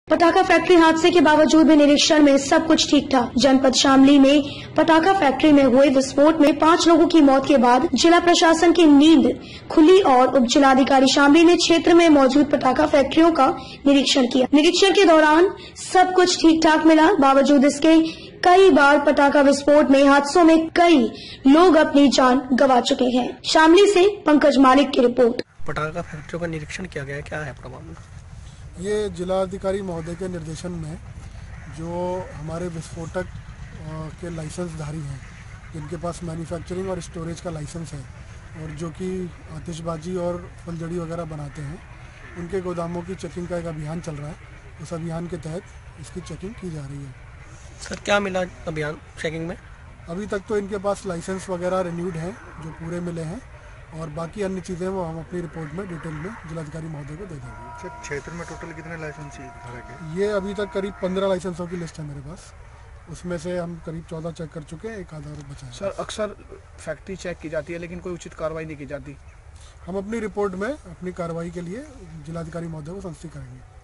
पटाखा फैक्ट्री हादसे के बावजूद भी निरीक्षण में सब कुछ ठीक ठाक। जनपद शामली में पटाखा फैक्ट्री में हुए विस्फोट में 5 लोगों की मौत के बाद जिला प्रशासन की नींद खुली और उप जिलाधिकारी शामली ने क्षेत्र में मौजूद पटाखा फैक्ट्रियों का निरीक्षण किया। निरीक्षण के दौरान सब कुछ ठीक ठाक मिला। बावजूद इसके कई बार पटाखा विस्फोट में हादसों में कई लोग अपनी जान गंवा चुके हैं। शामली से पंकज मालिक की रिपोर्ट। पटाखा फैक्ट्रियों का निरीक्षण किया गया, क्या है प्रमाण? ये जिलाधिकारी महोदय के निर्देशन में जो हमारे विस्फोटक के लाइसेंसधारी हैं, जिनके पास मैन्युफैक्चरिंग और स्टोरेज का लाइसेंस है और जो कि आतिशबाजी और फुलझड़ी वगैरह बनाते हैं, उनके गोदामों की चेकिंग का एक अभियान चल रहा है। उस अभियान के तहत इसकी चेकिंग की जा रही है। सर, क्या मिला अभियान चेकिंग में? अभी तक तो इनके पास लाइसेंस वगैरह रिन्यूड हैं जो पूरे मिले हैं, और बाकी अन्य चीज़ें वो हम अपनी रिपोर्ट में डिटेल में जिलाधिकारी महोदय को दे देंगे। सर, क्षेत्र में टोटल कितने लाइसेंस है? ये अभी तक करीब 15 लाइसेंसों की लिस्ट है मेरे पास। उसमें से हम करीब 14 चेक कर चुके हैं, एक आधा और बचा है। सर, अक्सर फैक्ट्री चेक की जाती है लेकिन कोई उचित कार्रवाई नहीं की जाती। हम अपनी रिपोर्ट में अपनी कार्रवाई के लिए जिलाधिकारी महोदय को संस्तुत करेंगे।